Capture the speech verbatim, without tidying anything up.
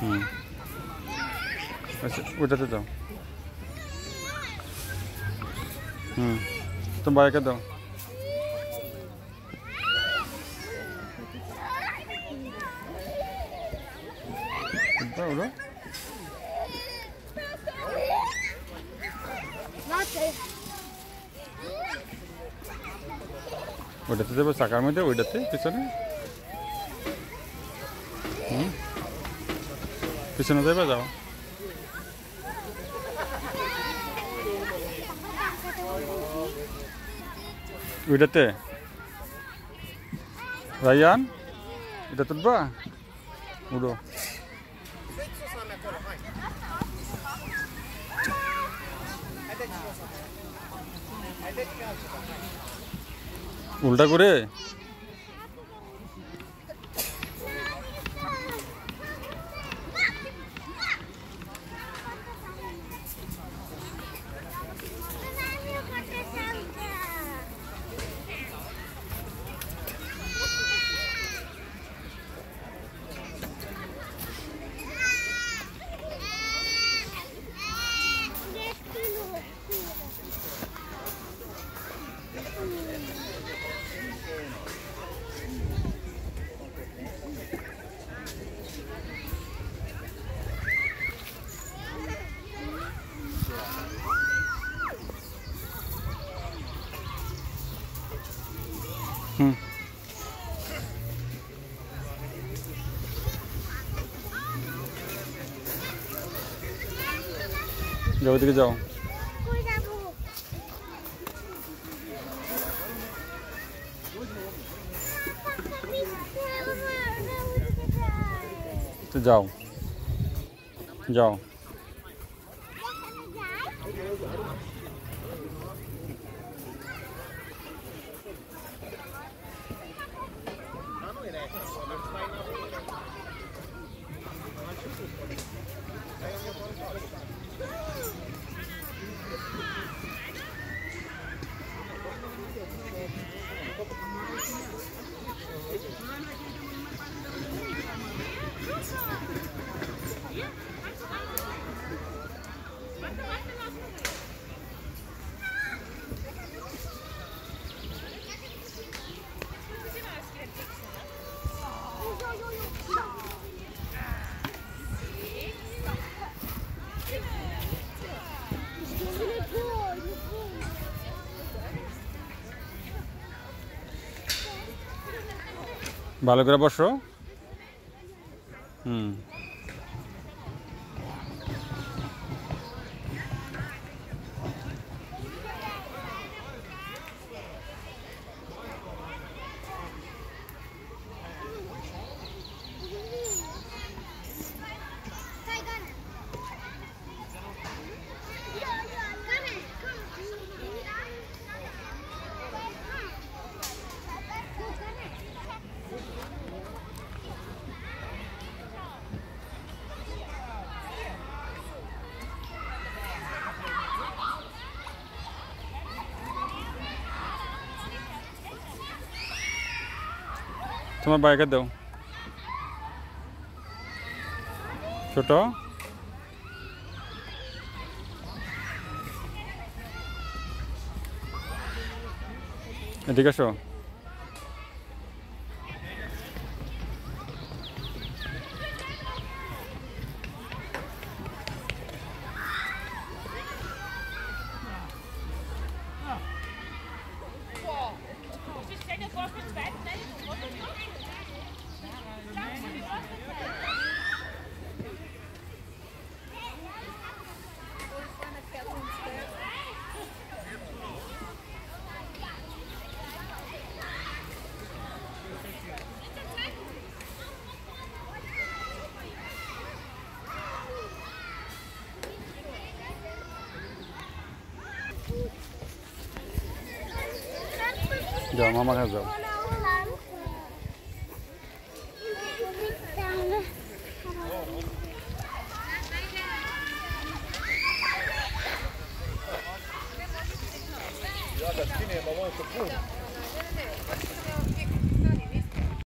হুম আচ্ছা ওইটাতে দাও। হুম তো বাইকে দাও। ওটা ওইটাতে দেবো চাকার মধ্যে, ওইটাতে পিছনে। হুম পিছনে দেবে, যাও। ওইটাতে রায়ান এটা তুলবা, উড়ো। উল্টা করে হুম যাও, ওদিকে যাও। তো যাও যাও। ভালো করে বসো। হুম তোমার বাইকে দাও ছোট। এদিকে আসো। যাও মামা কাছে যাও। Ja, das Kino, aber wo ist der Pool?